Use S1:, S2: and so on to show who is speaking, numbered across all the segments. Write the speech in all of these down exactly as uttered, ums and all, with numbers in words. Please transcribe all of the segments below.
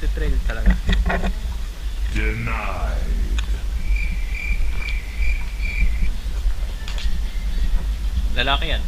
S1: Nagtitrail talaga.
S2: Denied.
S1: Lalaki yan.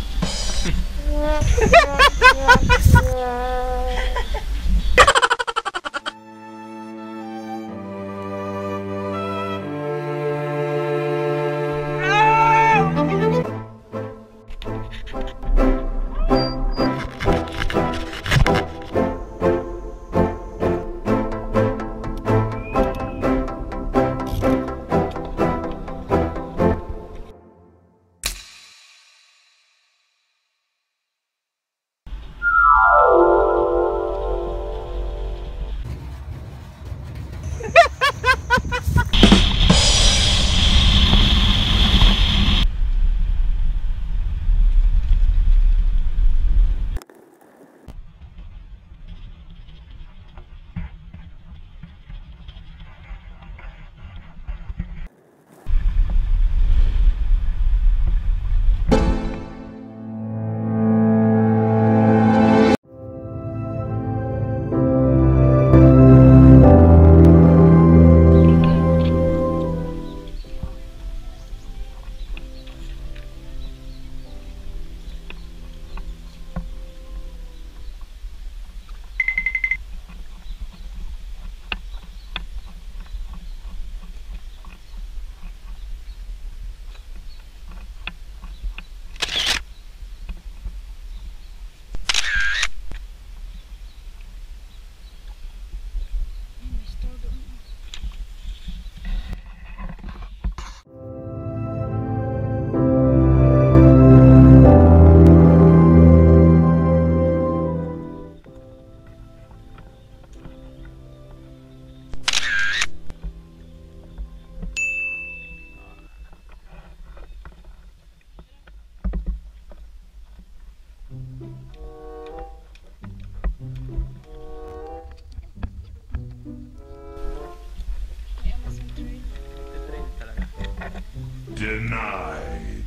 S2: Denied.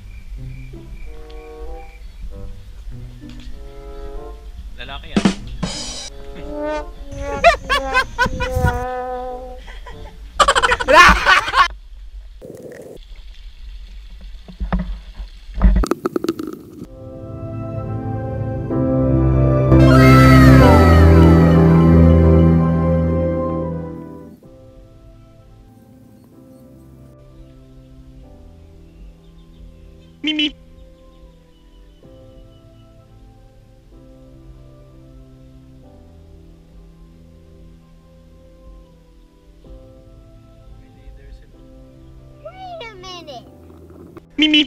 S1: Lalaki yan.
S3: Mimi.
S4: Wait a minute.
S3: Mimi.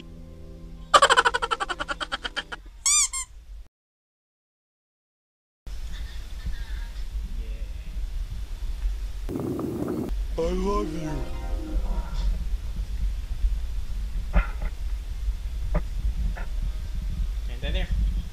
S2: I love you.
S1: And there.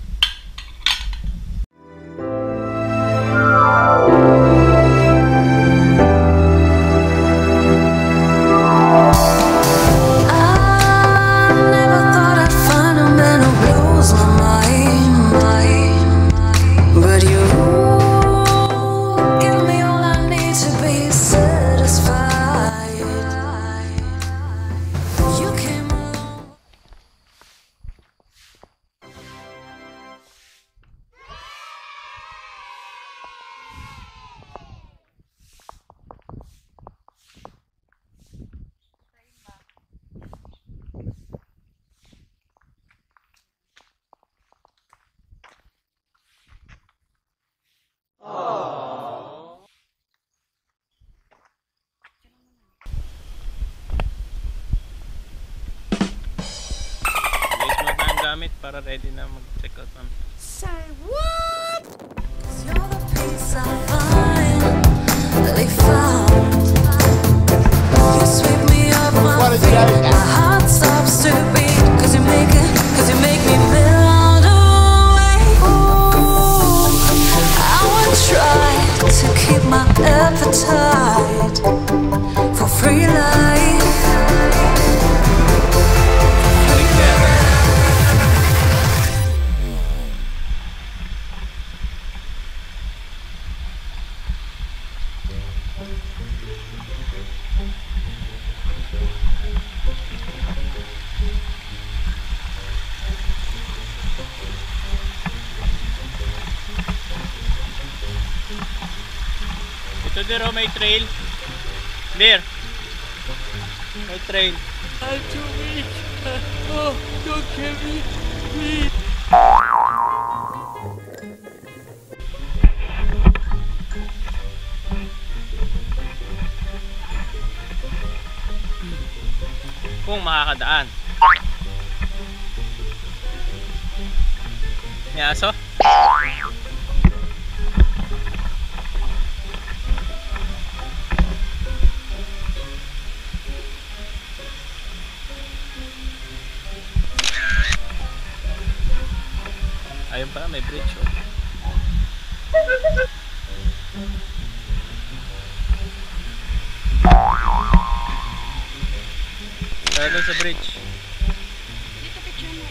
S1: Gamit para ready na mag-check out ma'am.
S4: Say what?
S5: You're the peace I finally found. You sweep me up my feet. My heart stops to beat. Cause you make it, cause you make me melt away. Ooh, I would try to keep my appetite for free life.
S1: Ito dito may trail. There. May trail.
S3: I'm too weak. Oh, don't kill me, please.
S1: Kung makakadaan. May aso? Ayun pala, may bridge oh. Kaya doon sa bridge.
S4: Dito picture mo.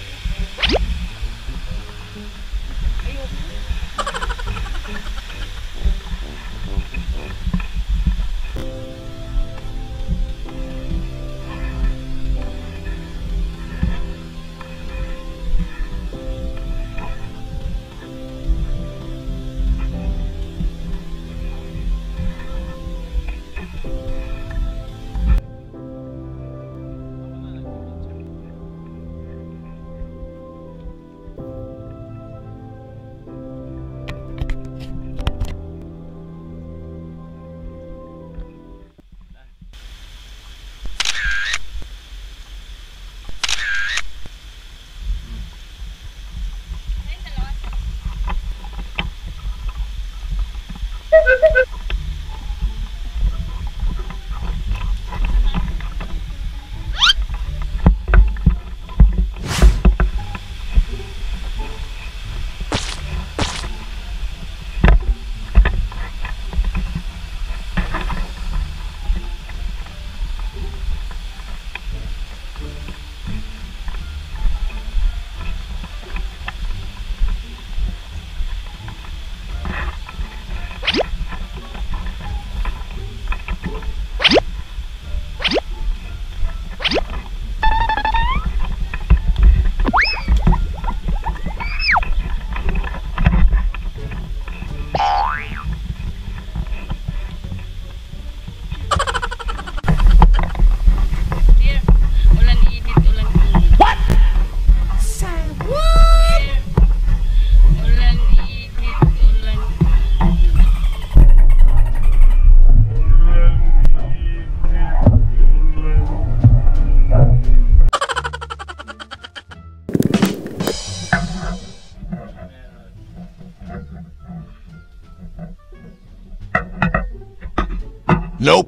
S2: Nope.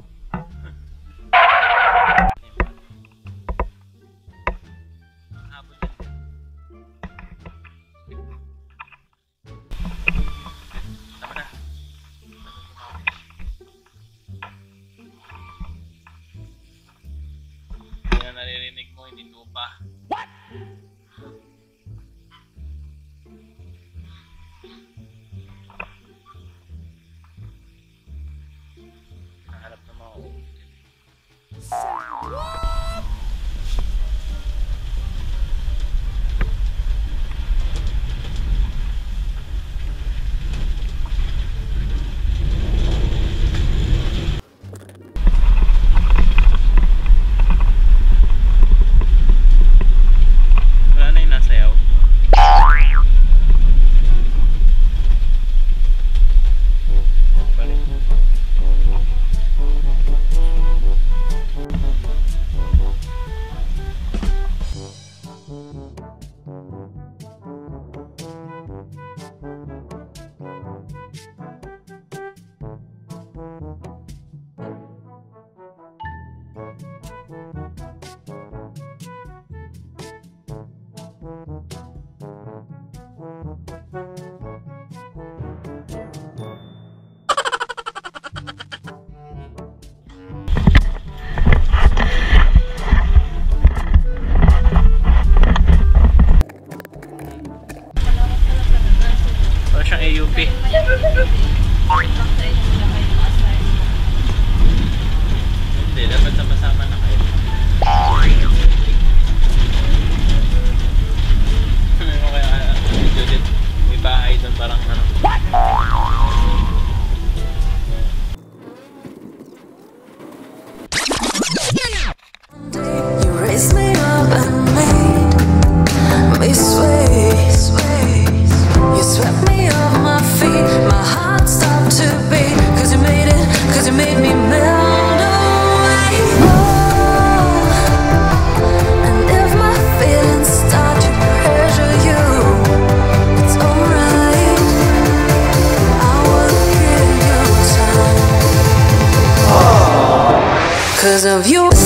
S1: Yan naririnig mo, hindi tupa. Nahanap ng mga ulit. Wala na yung nasayaw. Balik. Para siyang A U P. dapat sama-sama na kayo. May mga kaya, Judith, may bahay doon parang ano.
S5: You raised me up and made me sway. You swept me off my feet. My heart stopped to beat. Cause you made it, cause you made me melt away. Oh, and if my feelings start to pressure you, it's alright. I will give you time. Cause of you.